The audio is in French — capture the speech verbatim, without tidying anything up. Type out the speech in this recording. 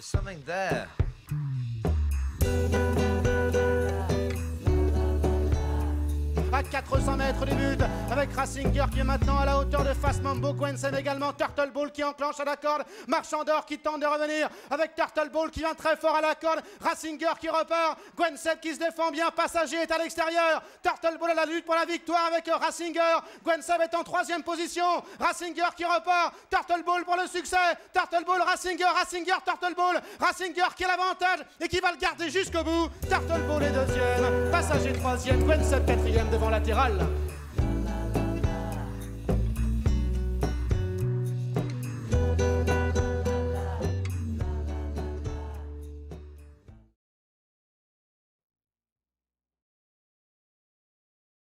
something there. À quatre cents mètres du but, avec Rasinger qui est maintenant à la hauteur de Fast Mambo, Gwensen également, Turtle Bull qui enclenche à la corde, Marchandor qui tente de revenir, avec Turtle Bull qui vient très fort à la corde, Rasinger qui repart, Gwensen qui se défend bien, Passager est à l'extérieur, Turtle Bull à la lutte pour la victoire avec Rasinger, Gwensen est en troisième position, Rasinger qui repart, Turtle Bull pour le succès, Turtle Bull, Rasinger, Rasinger, Turtle Bull, Rasinger qui a l'avantage et qui va le garder jusqu'au bout, Turtle Bull est deuxième, Passager troisième, Gwensen quatrième devant latéral.